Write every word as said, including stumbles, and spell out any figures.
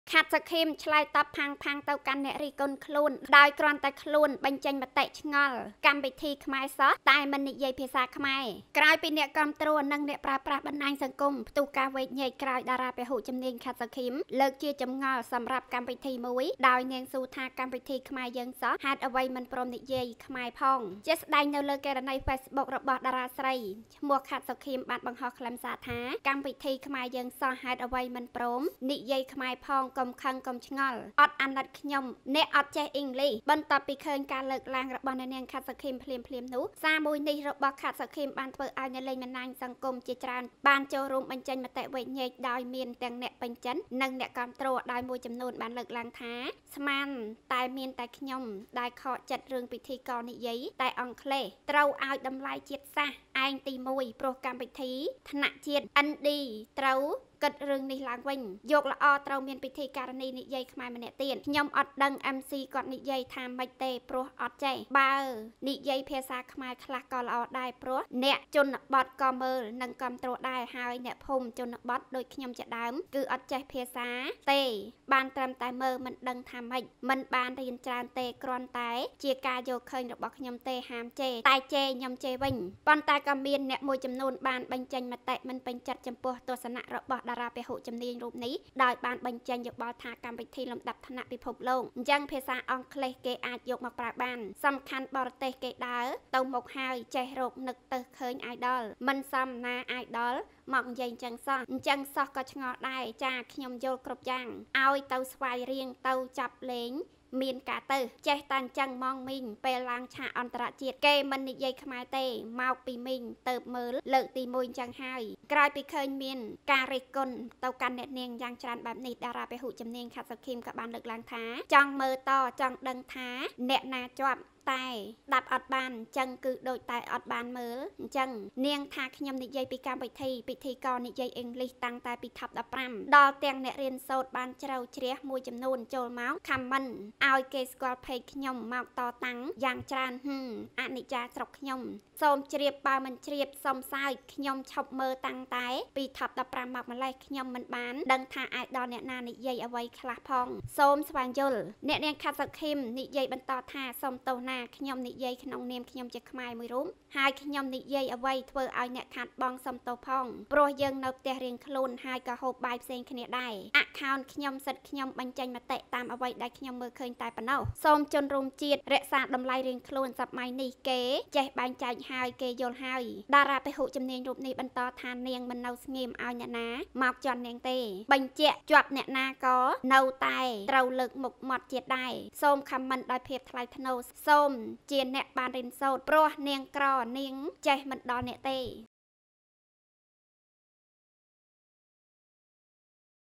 ខាត់សខេមឆ្លើយតបផាំងផាំងទៅកាន់អ្នករីកុនខ្លួនដោយគ្រាន់តែខ្លួនបញ្ចេញមតិឆ្ងល់កម្មវិធីខ្មែរសោះតែមិននិយាយភាសាខ្មែរក្រោយពីអ្នកគ្រប់គ្រងនិងអ្នកប្រើប្រាស់បណ្ដាញសង្គមផ្ទុះការវេកញែកក្រោយតារាពហុជំនាញខាត់សខេមលើកជាចម្ងល់សម្រាប់កម្មវិធីមួយដោយនាងស៊ូថាកម្មវិធីខ្មែរយើងសោះហេតុអ្វីមិនព្រមនិយាយខ្មែរផងជាស្ដែងនៅលើករណី Facebook របស់តារាស្រីឈ្មោះខាត់សខេមបានបង្ហោះខ្លឹមសារថាកម្មវិធីខ្មែរយើងសោះហេតុអ្វីមិនព្រមនិយាយខ្មែរផងកុំខឹងកុំឆ្ងល់អត់អាណិតខ្ញុំអ្នកអត់ចេះអ៊ីងលីសបន្ទាប់ពីឃើញការលើកឡើងរបស់អ្នកនាងខាត់សខេមភ្លាមភ្លាមនោះសារមួយនេះរបស់ខាត់សខេមបានធ្វើឲ្យអ្នកលេងបណ្ដាញសង្គមជាច្រើនបានចូលរួមបញ្ចេញមតិវែកញែកដោយមានទាំងអ្នកពេញចិត្តនិងអ្នកគ្រប់គ្រងដោយមួយចំនួនបានលើកឡើងថាស្មានតែមានតែខ្ញុំដែលខកចិត្តរឿងពិធីករនិយាយតែអង់គ្លេសត្រូវឲ្យតម្លៃជាតិសាសន៍ឯងទីមួយព្រោះកម្មវិធីថ្នាក់ជាតិ អិន ឌី ត្រូវគិតរឿងនេះឡើងវិញយកល្អត្រូវមានពិធីការនីនិយាយខ្មែរម្នាក់ទៀតខ្ញុំអត់ដឹង em ស៊ី គាត់និយាយថាម៉េចទេព្រោះអត់ចេះបើនិយាយភាសាខ្មែរខ្លះក៏ល្អដែរព្រោះអ្នកជនបទក៏មើលនិងគ្រប់គ្រងដែរហើយអ្នកភូមិជនបទដូចខ្ញុំជាដើមគឺអត់ចេះភាសាទេបានត្រឹមតែមើលមិនដឹងថាម៉េចមិនបានរៀនច្រើនទេគ្រាន់តែជាការយកឃើញរបស់ខ្ញុំទេហាមជេរតែជេរខ្ញុំជេរវិញប៉ុន្តែក៏មានអ្នកមួយចំនួនបានបញ្ចេញមតិមិនពេញចិត្តចំពោះទស្សនៈរបស់តារាពហុជំនាញរូបនេះដោយបានបញ្ចេញយោបល់ថាកម្មវិធីលំដាប់ថ្នាក់ពិភពលោកអញ្ចឹងភាសាអង់គ្លេសគេអាចយកមកប្រើបានសំខាន់បរទេសគេដើរទៅមុខហើយចេះរកនឹកទៅឃើញ idol មិនសមណា idol មកនិយាយអញ្ចឹងសោះអញ្ចឹងសោះក៏ឆ្ងល់ដែរចាខ្ញុំយល់គ្រប់យ៉ាងឲ្យទៅស្វាយរៀងទៅចាប់លេងមានការទៅចេះតែអញ្ចឹងម៉ងមីងពេលឡើងឆាកអន្តរជាតិគេមិននិយាយខ្មែរទេមកពីមីងទៅមើលលើកទីមួយអញ្ចឹងហើយក្រោយពីឃើញមានការរិះគន់ទៅកាន់អ្នកនាងយ៉ាងច្រើនបែបនេះតារាពហុជំនាញខាត់សខេមក៏បានលើកឡើងថាចង់មើលតចង់ដឹងថាអ្នកណាជាប់តែដាប់អត់បានអញ្ចឹងគឺដូចតែអត់បានមើលអញ្ចឹងនាងថាខ្ញុំនិយាយពីកម្មវិធីពិធីករនិយាយអង់គ្លេសតាំងតែពី Top ដប់ប្រាំដល់ទាំងអ្នករៀនសូត្របានជ្រៅជ្រះមួយចំនួនចូលមក comment ឲ្យគេស្គាល់ page ខ្ញុំមកតតាំងយ៉ាងច្រើនហឹមអនិច្ចាស្រុកខ្ញុំសូមជ្រាបបើមិនជ្រាបសុំសើចខ្ញុំឈប់មើលតាំងតែពី Top ដប់ប្រាំមកម្លេះខ្ញុំមិនបានដឹងថាអាចដល់អ្នកណានិយាយអ្វីខ្លះផងសូមស្វែងយល់អ្នកនាងខាត់សខេមនិយាយបន្តថាសូមទោសណាខ្ញុំនិយាយក្នុងនាមខ្ញុំជាខ្មែរមួយរូបហើយខ្ញុំនិយាយអ្វីធ្វើឲ្យអ្នកខាត់បងសុំទោសផងព្រោះយើងនៅផ្ទះរៀងខ្លួនហើយក៏ហូបបាយផ្សេងគ្នាដែរ account ខ្ញុំសិតខ្ញុំបញ្ចេញមតិតាមអ្វីដែលខ្ញុំមើលឃើញតែប៉ុណ្ណោះសូមជន់រួមជាតិរក្សាតម្លៃរៀងខ្លួនសម័យនេះគេចេះបែងចែកហើយគេយល់ហើយតារាពហុជំនាញរូបនេះបន្តថានាងមិននៅស្ងៀមឲ្យអ្នកណាមកជន់នាងទេបញ្ជាក់ជាប់អ្នកណាក៏នៅតែត្រូវលើកមុខមាត់ជាតិដែរសូម comment ដោយភាពថ្លៃថ្នូរសូមជាអ្នកបានរៀនសូត្រព្រោះនាងក្រនាងចេះមិនដល់អ្នកទេ